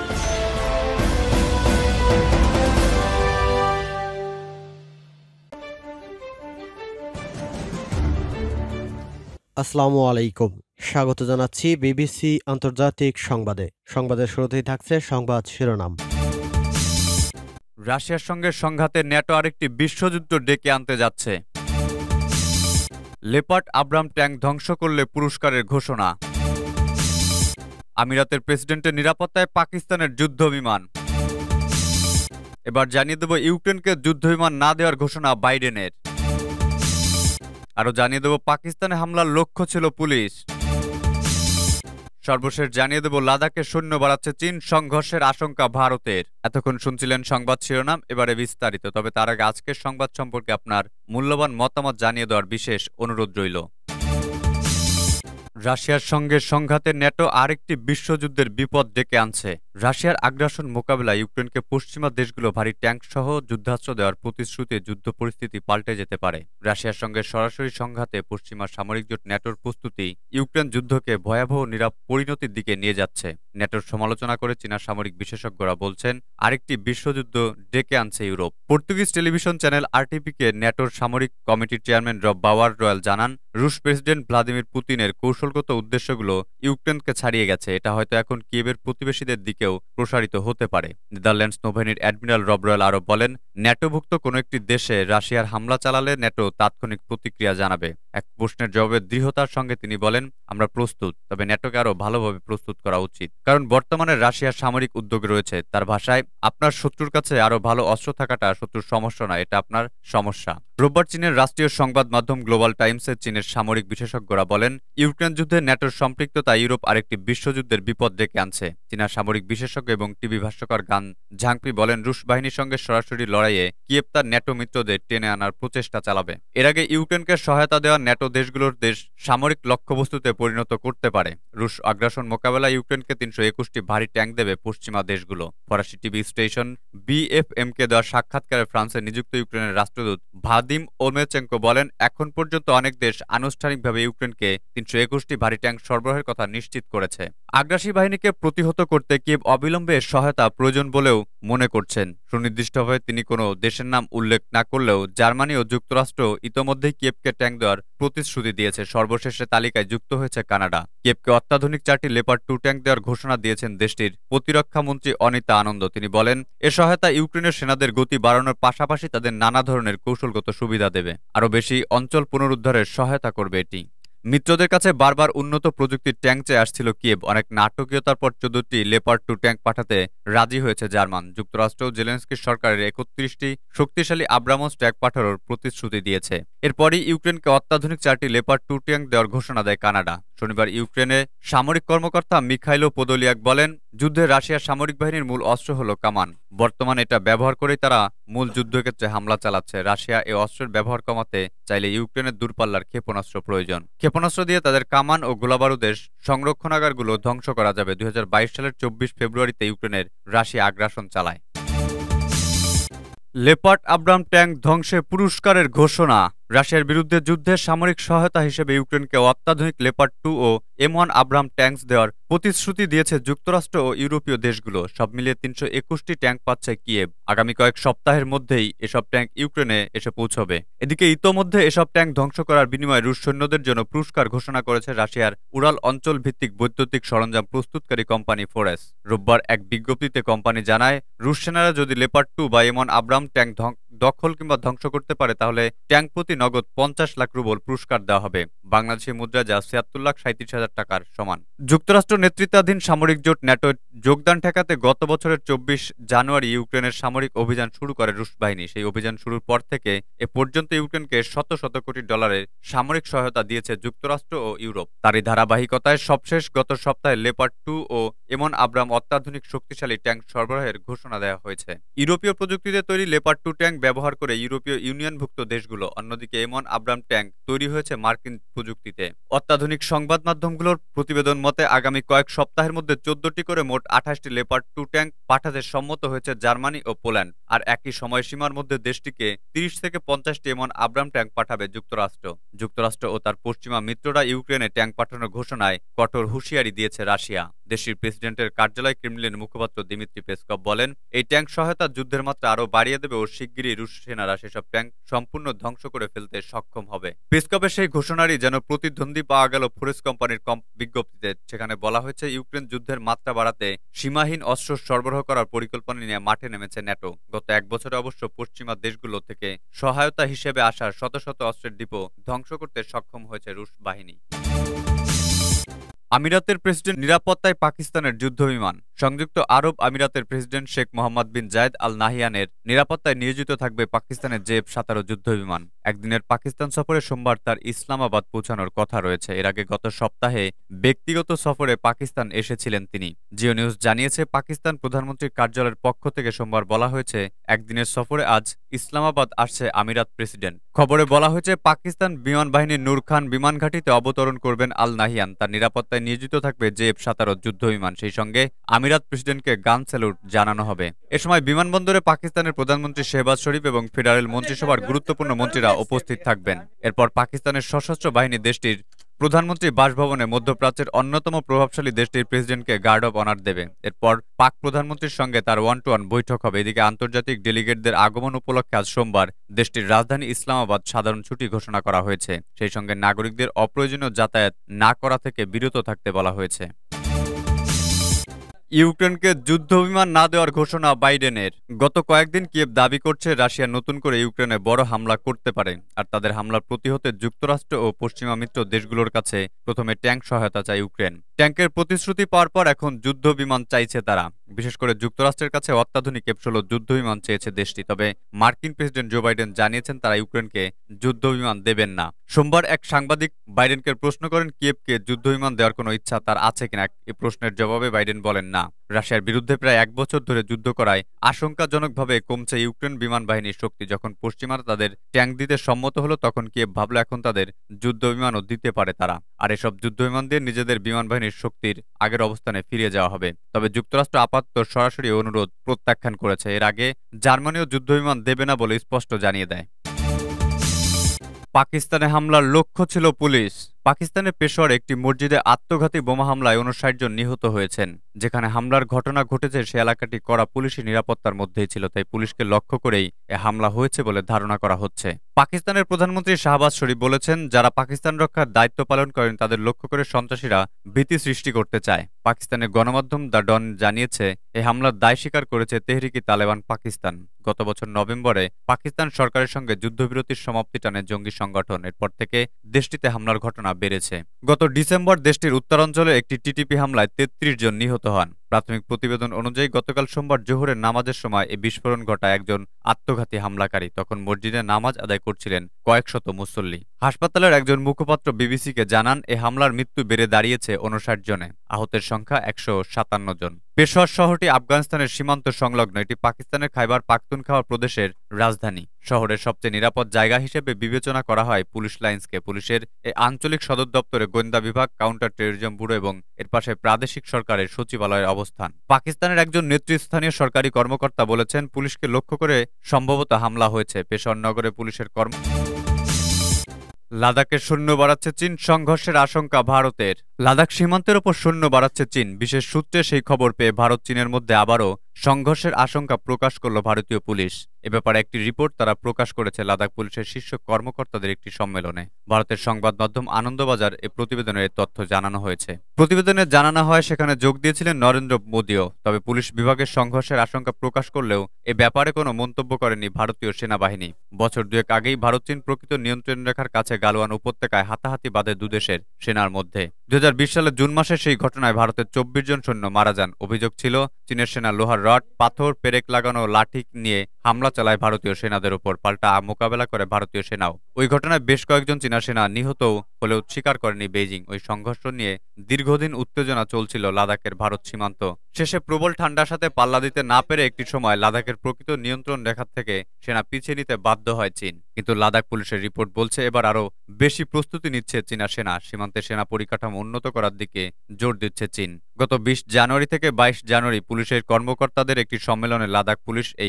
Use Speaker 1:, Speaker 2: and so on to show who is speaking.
Speaker 1: আসসালামু আলাইকুম। স্বাগত জানাচ্ছি বিবিসি আন্তর্জাতিক সংবাদে। সংবাদের শুরুতেই থাকছে সংবাদ শিরোনাম।
Speaker 2: রাশিয়ার সঙ্গে সংঘাতে ন্যাটো আরেকটি বিশ্বযুদ্ধ ডেকে আনতে যাচ্ছে। লেপার্ড আব্রাম ট্যাঙ্ক ধ্বংস করলে পুরস্কারের ঘোষণা। আমিরাতের প্রেসিডেন্টের নিরাপত্তায় পাকিস্তানের যুদ্ধ বিমান। এবার জানিয়ে দেব ইউক্রেনকে যুদ্ধবিমান না দেওয়ার ঘোষণা বাইডেনের। আরও জানিয়ে দেব পাকিস্তানে হামলার লক্ষ্য ছিল পুলিশ। সর্বশেষ জানিয়ে দেব লাদাখে সৈন্য বাড়াচ্ছে চীন, সংঘর্ষের আশঙ্কা ভারতের। এতক্ষণ শুনছিলেন সংবাদ শিরোনাম, এবারে বিস্তারিত। তবে তার আগে আজকের সংবাদ সম্পর্কে আপনার মূল্যবান মতামত জানিয়ে দেওয়ার বিশেষ অনুরোধ রইল। রাশিয়ার সঙ্গে সংঘাতে ন্যাটো আরেকটি বিশ্বযুদ্ধের বিপদ ডেকে আনছে। রাশিয়ার আগ্রাসন মোকাবেলায় ইউক্রেনকে পশ্চিমা দেশগুলো ভারী ট্যাঙ্ক সহ যুদ্ধাস্ত্র দেওয়ার প্রতিশ্রুতিতে যুদ্ধ পরিস্থিতি পাল্টে যেতে পারে। রাশিয়ার সঙ্গে সরাসরি সংঘাতে পশ্চিমা সামরিক জোট ন্যাটোর প্রস্তুতি ইউক্রেন যুদ্ধকে ভয়াবহ পরিণতির দিকে নিয়ে যাচ্ছে। ন্যাটোর সমালোচনা করে চীনা সামরিক বিশেষজ্ঞরা বলছেন আরেকটি বিশ্বযুদ্ধ ডেকে আনছে ইউরোপ। পর্তুগিজ টেলিভিশন চ্যানেল আরটিপিকে ন্যাটোর সামরিক কমিটির চেয়ারম্যান রব বাওয়ার রয়্যাল জানান, রুশ প্রেসিডেন্ট ভ্লাদিমির পুতিনের কৌশলগত উদ্দেশ্যগুলো ইউক্রেনকে ছাড়িয়ে গেছে। এটা হয়তো এখন কিয়েভের প্রতিবেশীদের দিকেও প্রসারিত হতে পারে। নেদারল্যান্ডস নৌবাহিনীর অ্যাডমিরাল রব রয়্যাল আরও বলেন, ন্যাটোভুক্ত কোনো একটি দেশে রাশিয়ার হামলা চালালে ন্যাটো তাৎক্ষণিক প্রতিক্রিয়া জানাবে। এক প্রশ্নের জবাবে দৃঢ়তার সঙ্গে তিনি বলেন, আমরা প্রস্তুত, তবে ন্যাটোকে আরও ভালোভাবে প্রস্তুত করা উচিত, কারণ বর্তমানে রাশিয়ার সামরিক উদ্যোগ রয়েছে। তার ভাষায়, আপনার শত্রুর কাছে আরও ভালো অস্ত্র থাকাটা শত্রুর সমস্যা নয়, এটা আপনার সমস্যা। রোববার চীনের রাষ্ট্রীয় সংবাদ মাধ্যম গ্লোবাল টাইমসে চীনের সামরিক বিশেষজ্ঞরা বলেন, ইউক্রেন যুদ্ধে ন্যাটোর সম্পৃক্ততা ইউরোপ আরেকটি বিশ্বযুদ্ধের বিপদ ডেকে আনছে। চীনা সামরিক বিশেষজ্ঞ এবং টিভি ভাষ্যকার ঝাংপি বলেন, রুশ বাহিনীর সঙ্গে সরাসরি লড়াইয়ে কিয়েভ তার ন্যাটো মিত্রদের টেনে আনার প্রচেষ্টা চালাবে। এর আগে ইউক্রেনকে সহায়তা দেওয়া ন্যাটো দেশগুলোর দেশ সামরিক লক্ষ্যবস্তুতে পরিণত করতে পারে। রুশ আগ্রাসন মোকাবেলায় ইউক্রেনকে 321টি ভারী ট্যাঙ্ক দেবে পশ্চিমা দেশগুলো। ফরাসি টিভি স্টেশন বিএফএমকে দেওয়া সাক্ষাৎকারে ফ্রান্সে নিযুক্ত ইউক্রেনের রাষ্ট্রদূত ভাদিম ওমেচেঙ্কো বলেন, এখন পর্যন্ত অনেক দেশ আনুষ্ঠানিকভাবে ইউক্রেনকে 321টি ভারী ট্যাঙ্ক সরবরাহের কথা নিশ্চিত করেছে। আগ্রাসী বাহিনীকে প্রতিহত করতে কিয়েভ অবিলম্বে সহায়তা প্রয়োজন বলেও মনে করছেন। সুনির্দিষ্টভাবে তিনি কোনো দেশের নাম উল্লেখ না করলেও জার্মানি ও যুক্তরাষ্ট্র ইতোমধ্যেই কিয়েভকে ট্যাঙ্ক দেওয়ার প্রতিশ্রুতি দিয়েছে। সর্বশেষে তালিকায় যুক্ত হয়েছে কানাডা। কিয়েভকে অত্যাধুনিক 4টি লেপার্ড 2 ট্যাঙ্ক দেওয়ার ঘোষণা দিয়েছেন দেশটির প্রতিরক্ষা মন্ত্রী অনিতা আনন্দ। তিনি বলেন, এ সহায়তা ইউক্রেনের সেনাদের গতি বাড়ানোর পাশাপাশি তাদের নানা ধরনের কৌশলগত সুবিধা দেবে। আরও বেশি অঞ্চল পুনরুদ্ধারের সহায়তা করবে এটি। মিত্রদের কাছে বারবার উন্নত প্রযুক্তির ট্যাঙ্ক চেয়ে আসছিল কিয়েভ। অনেক নাটকীয়তার পর 14টি লেপার্ড 2 ট্যাঙ্ক পাঠাতে রাজি হয়েছে জার্মান। যুক্তরাষ্ট্র যেলেনস্কির সরকারের 31টি শক্তিশালী আব্রামস ট্যাঙ্ক পাঠানোর প্রতিশ্রুতি দিয়েছে। এরপরই ইউক্রেনকে অত্যাধুনিক 4টি লেপার্ড 2 ট্যাঙ্ক দেওয়ার ঘোষণা দেয় কানাডা। শনিবার ইউক্রেনে সামরিক কর্মকর্তা মিখাইলো পোদোলিয়াক বলেন, যুদ্ধে রাশিয়ার সামরিক বাহিনীর মূল অস্ত্র হল কামান। বর্তমানে এটা ব্যবহার করেই তারা মূল যুদ্ধক্ষেত্রে হামলা চালাচ্ছে। রাশিয়া এ অস্ত্রের ব্যবহার কমাতে চাইলে ইউক্রেনের দূরপাল্লার ক্ষেপণাস্ত্র প্রয়োজন। ক্ষেপণাস্ত্র দিয়ে তাদের কামান ও গোলাবারুদের সংরক্ষণাগারগুলো ধ্বংস করা যাবে। 2022 সালের 24 ফেব্রুয়ারিতে ইউক্রেনের রাশিয়া আগ্রাসন চালায়। লেপার্ড আব্রাম ট্যাঙ্ক ধ্বংসে পুরস্কারের ঘোষণা। রাশিয়ার বিরুদ্ধে যুদ্ধে সামরিক সহায়তা হিসেবে ইউক্রেনকে অত্যাধুনিক লেপার্ড 2 ও M1 আব্রাম ট্যাঙ্কস দেওয়ার প্রতিশ্রুতি দিয়েছে যুক্তরাষ্ট্র ও ইউরোপীয় দেশগুলো। সব মিলিয়ে 321টি ট্যাঙ্ক পাচ্ছে কিয়েভ। আগামী কয়েক সপ্তাহের মধ্যেই এসব ট্যাঙ্ক ইউক্রেনে এসে পৌঁছবে। এদিকে ইতোমধ্যে এসব ট্যাঙ্ক ধ্বংস করার বিনিময়ে রুশ সৈন্যদের জন্য পুরস্কার ঘোষণা করেছে রাশিয়ার উরাল অঞ্চল ভিত্তিক বৈদ্যুতিক সরঞ্জাম প্রস্তুতকারী কোম্পানি ফোরেস। রোববার এক বিজ্ঞপ্তিতে কোম্পানি জানায়, রুশ সেনারা যদি লেপার্ড 2 বা M1 আব্রাম ট্যাঙ্ক দখল কিংবা ধ্বংস করতে পারে তাহলে ট্যাঙ্ক প্রতি নগদ 50 লাখ রুবল পুরস্কার দেওয়া হবে। বাংলাদেশি মুদ্রা যা 76,37,000 টাকার সমান। যুক্তরাষ্ট্র নেতৃত্বাধীন সামরিক জোট ন্যাটোর যোগদান ঠেকাতে গত বছরের 24 জানুয়ারি ইউক্রেনের সামরিক অভিযান শুরু করে রুশ বাহিনী। সেই অভিযান শুরুর পর থেকে এ পর্যন্ত ইউক্রেনকে শত শত কোটি ডলারের সামরিক সহায়তা দিয়েছে যুক্তরাষ্ট্র ও ইউরোপ। তারই ধারাবাহিকতায় সবশেষ গত সপ্তাহে লেপার্ড 2 ও M1 আব্রাম অত্যাধুনিক শক্তিশালী ট্যাঙ্ক সরবরাহের ঘোষণা দেওয়া হয়েছে। ইউরোপীয় প্রযুক্তিতে তৈরি লেপার্ড 2 ট্যাঙ্ক ব্যবহার করে ইউরোপীয় ইউনিয়নভুক্ত দেশগুলো। অন্যদিকে M1 আব্রাম ট্যাঙ্ক তৈরি হয়েছে মার্কিন প্রযুক্তিতে। অত্যাধুনিক সংবাদ মাধ্যমগুলোর প্রতিবেদন মতে আগামী কয়েক সপ্তাহের মধ্যে 14টি করে মোট 28টি লেপার্ড 2 ট্যাঙ্ক পাঠাতে সম্মত হয়েছে জার্মানি ও পোল্যান্ড। আর একই সময়সীমার মধ্যে দেশটিকে 30 থেকে 50টি M1 আব্রাম ট্যাঙ্ক পাঠাবে যুক্তরাষ্ট্র। যুক্তরাষ্ট্র ও তার পশ্চিমা মিত্ররা ইউক্রেনে ট্যাঙ্ক পাঠানোর ঘোষণায় কঠোর হুঁশিয়ারি দিয়েছে রাশিয়া। দেশটির প্রেসিডেন্টের কার্যালয় ক্রেমলিনের মুখপাত্র দিমিত্রি পেসকভ বলেন, এই ট্যাঙ্ক সহায়তা যুদ্ধের মাত্রা আরও বাড়িয়ে দেবে ও শিগগিরই রুশ সেনারা সেসব ট্যাঙ্ক সম্পূর্ণ ধ্বংস করে ফেলতে সক্ষম হবে। পেসকভের সেই ঘোষণারই যেন প্রতিদ্বন্দ্বী পাওয়া গেল ফোরেস কোম্পানির বিজ্ঞপ্তিতে। সেখানে বলা হয়েছে, ইউক্রেন যুদ্ধের মাত্রা বাড়াতে সীমাহীন অস্ত্র সরবরাহ করার পরিকল্পনা নিয়ে মাঠে নেমেছে ন্যাটো। গত এক বছরে অবশ্য পশ্চিমা দেশগুলো থেকে সহায়তা হিসেবে আসা শত শত অস্ত্রের ডিপো ধ্বংস করতে সক্ষম হয়েছে রুশ বাহিনী। আমিরাতের প্রেসিডেন্ট নিরাপত্তায় পাকিস্তানের যুদ্ধবিমান। সংযুক্ত আরব আমিরাতের president Sheikh Mohammed bin Zayed Al নাহিয়ানের নিরাপত্তায় নিয়োজিত থাকবে পাকিস্তানের F-17 যুদ্ধবিমান। একদিনের পাকিস্তান সফরে সোমবার তার ইসলামাবাদ পৌঁছানোর কথা রয়েছে। এর আগে গত সপ্তাহে ব্যক্তিগত সফরে পাকিস্তান এসেছিলেন তিনি। জিও নিউজ জানিয়েছে, পাকিস্তান প্রধানমন্ত্রীর কার্যালয়ের পক্ষ থেকে সোমবার বলা হয়েছে, একদিনের সফরে আজ ইসলামাবাদ আসছে আমিরাত প্রেসিডেন্ট। খবরে বলা হয়েছে, পাকিস্তান বিমান বাহিনীর নূর খান বিমান ঘাঁটিতে অবতরণ করবেন আল নাহিয়ান। তার নিরাপত্তায় নিয়োজিত থাকবে F-17 যুদ্ধবিমান। সেই সঙ্গে আমিরাত প্রেসিডেন্টকে গান স্যালুট জানানো হবে। এ সময় বিমানবন্দরে পাকিস্তানের প্রধানমন্ত্রী শেহবাজ শরীফ এবং ফেডারেল মন্ত্রিসভার গুরুত্বপূর্ণ মন্ত্রীরা উপস্থিত থাকবেন। এরপর পাকিস্তানের সশস্ত্র বাহিনী দেশটির প্রধানমন্ত্রী বাসভবনে মধ্যপ্রাচ্যের অন্যতম প্রভাবশালী দেশটির প্রেসিডেন্টকে গার্ড অব অনার দেবে। এরপর পাক প্রধানমন্ত্রীর সঙ্গে তার 1-to-1 বৈঠক হবে। এদিকে আন্তর্জাতিক ডেলিগেটদের আগমন উপলক্ষে আজ সোমবার দেশটির রাজধানী ইসলামাবাদ সাধারণ ছুটি ঘোষণা করা হয়েছে। সেই সঙ্গে নাগরিকদের অপ্রয়োজনীয় যাতায়াত না করা থেকে বিরত থাকতে বলা হয়েছে। ইউক্রেনকে যুদ্ধবিমান না দেওয়ার ঘোষণা বাইডেনের। গত কয়েকদিন কিয়েভ দাবি করছে, রাশিয়া নতুন করে ইউক্রেনে বড় হামলা করতে পারে, আর তাদের হামলার প্রতিহতে যুক্তরাষ্ট্র ও পশ্চিমা মিত্র দেশগুলোর কাছে প্রথমে ট্যাঙ্ক সহায়তা চায় ইউক্রেন। ট্যাঙ্কের প্রতিশ্রুতি পাওয়ার পর এখন যুদ্ধবিমান চাইছে তারা। বিশেষ করে যুক্তরাষ্ট্রের কাছে অত্যাধুনিক F-16 যুদ্ধবিমান চেয়েছে দেশটি। তবে মার্কিন প্রেসিডেন্ট জো বাইডেন জানিয়েছেন, তারা ইউক্রেনকে যুদ্ধবিমান দেবেন না। সোমবার এক সাংবাদিক বাইডেনকে প্রশ্ন করেন, কিয়েভকে যুদ্ধবিমান দেওয়ার কোনো ইচ্ছা তার আছে কিনা। এই প্রশ্নের জবাবে বাইডেন বলেন, না। রাশিয়ার বিরুদ্ধে প্রায় এক বছর ধরে যুদ্ধ করায় আশঙ্কাজনকভাবে কমছে ইউক্রেন বিমান বাহিনীর শক্তি। যখন পশ্চিমারা তাদের ট্যাঙ্ক দিতে সম্মত হলো, তখন কিয়েভ ভাবলো এখন তাদের যুদ্ধবিমানও দিতে পারে তারা। আর এসব যুদ্ধবিমান দিয়ে নিজেদের বিমান বাহিনীর শক্তির আগের অবস্থানে ফিরে যাওয়া হবে। তবে যুক্তরাষ্ট্র আপাতত সরাসরি অনুরোধ প্রত্যাখ্যান করেছে। এর আগে জার্মানিও যুদ্ধবিমান দেবে না বলে স্পষ্ট জানিয়ে দেয়। পাকিস্তানে হামলার লক্ষ্য ছিল পুলিশ। পাকিস্তানের পেশোয়ারে একটি মসজিদে আত্মঘাতী বোমা হামলায় 59 জন নিহত হয়েছেন। যেখানে হামলার ঘটনা ঘটেছে সে এলাকাটি কড়া পুলিশি নিরাপত্তার মধ্যেই ছিল, তাই পুলিশকে লক্ষ্য করেই এ হামলা হয়েছে বলে ধারণা করা হচ্ছে। পাকিস্তানের প্রধানমন্ত্রী শাহবাজ শরীফ বলেছেন, যারা পাকিস্তান রক্ষার দায়িত্ব পালন করেন তাদের লক্ষ্য করে সন্ত্রাসীরা ভীতি সৃষ্টি করতে চায়। পাকিস্তানের গণমাধ্যম দ্য ডন জানিয়েছে, এই হামলার দায় স্বীকার করেছে তেহরিকি তালেবান পাকিস্তান। গত বছর নভেম্বরে পাকিস্তান সরকারের সঙ্গে যুদ্ধবিরতির সমাপ্তি টানে জঙ্গি সংগঠন। এরপর থেকে দেশটিতে হামলার ঘটনা বেড়েছে। গত ডিসেম্বর দেশটির উত্তরাঞ্চলে একটি টিটিপি হামলায় 33 জন নিহত হন। প্রাথমিক প্রতিবেদন অনুযায়ী গতকাল সোমবার জোহরের নামাজের সময় এই বিস্ফোরণ ঘটায় একজন আত্মঘাতী হামলাকারী। তখন মসজিদে নামাজ আদায় করছিলেন কয়েকশত মুসল্লি। হাসপাতালের একজন মুখপাত্র বিবিসিকে জানান, এ হামলার মৃত্যু বেড়ে দাঁড়িয়েছে 59 জনে। আহতের সংখ্যা 157 জন। পেশোয়ার শহরটি আফগানিস্তানের সীমান্ত সংলগ্ন। এটি পাকিস্তানের খাইবার পাখতুনখাওয়া প্রদেশের রাজধানী। শহরের সবচেয়ে নিরাপদ জায়গা হিসেবে বিবেচনা করা হয় পুলিশ লাইন্সকে। পুলিশের এই আঞ্চলিক সদর দপ্তরে গোয়েন্দা বিভাগ, কাউন্টার টেরোরিজম ব্যুরো এবং এর পাশে প্রাদেশিক সরকারের সচিবালয়ের অবস্থান। পাকিস্তানের একজন নেতৃস্থানীয় সরকারি কর্মকর্তা বলেছেন, পুলিশকে লক্ষ্য করে সম্ভবত হামলা হয়েছে। পেশোয়ার নগরে পুলিশের লাদাখের সৈন্য বাড়াচ্ছে চীন, সংঘর্ষের আশঙ্কা ভারতের। লাদাখ সীমান্তের ওপর সৈন্য বাড়াচ্ছে চীন। বিশেষ সূত্রে সেই খবর পেয়ে ভারত চীনের মধ্যে আবারও সংঘর্ষের আশঙ্কা প্রকাশ করল ভারতীয় পুলিশ। এ ব্যাপারে একটি রিপোর্ট তারা প্রকাশ করেছে লাদাখ পুলিশের শীর্ষ কর্মকর্তাদের একটি সম্মেলনে। ভারতের সংবাদ মাধ্যম আনন্দবাজার এ প্রতিবেদনের এই তথ্য জানানো হয়েছে। প্রতিবেদনে জানানো হয়, সেখানে যোগ দিয়েছিলেন নরেন্দ্র মোদীও। তবে পুলিশ বিভাগের সংঘর্ষের আশঙ্কা প্রকাশ করলেও এ ব্যাপারে কোনো মন্তব্য করেনি ভারতীয় সেনাবাহিনী। বছর দুয়েক আগেই ভারত চীন প্রকৃত নিয়ন্ত্রণ রেখার কাছে গালওয়ান উপত্যকায় হাতাহাতি বাঁধে দুদেশের সেনার মধ্যে। 2020 সালের জুন মাসে সেই ঘটনায় ভারতের 24 জন সৈন্য মারা যান। অভিযোগ ছিল, চীনের সেনা লোহার রড, পাথর, পেরেক লাগানো লাঠি নিয়ে হামলা চালায় ভারতীয় সেনাদের উপর। পাল্টা মোকাবেলা করে ভারতীয় সেনাও। ওই ঘটনায় বেশ কয়েকজন চীনা সেনা নিহত হলেও স্বীকার করেনি বেইজিং। ওই সংঘর্ষ নিয়ে দীর্ঘদিন উত্তেজনা চলছিল লাদাখের ভারত সীমান্ত। শেষে প্রবল ঠান্ডার সাথে পাল্লা দিতে না পেরে একটি সময় লাদাখের প্রকৃত নিয়ন্ত্রণ রেখা থেকে সেনা পিছিয়ে নিতে বাধ্য হয় চীন। কিন্তু লাদাখ পুলিশের রিপোর্ট বলছে, এবার আরও বেশি প্রস্তুতি নিচ্ছে চীনা সেনা। সীমান্তে সেনা পরিকাঠামো উন্নত করার দিকে জোর দিচ্ছে চীন। গত 20 জানুয়ারি থেকে 22 জানুয়ারি পুলিশের কর্মকর্তাদের একটি সম্মেলনে লাদাখ পুলিশ এই